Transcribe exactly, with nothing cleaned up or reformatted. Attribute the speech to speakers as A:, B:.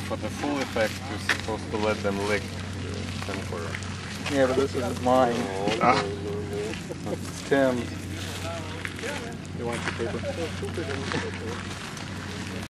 A: for the full effect, you're supposed to let them lick the tempura.
B: Yeah, but this isn't mine.
A: Oh, ah.
B: It's Tim's. You want the paper?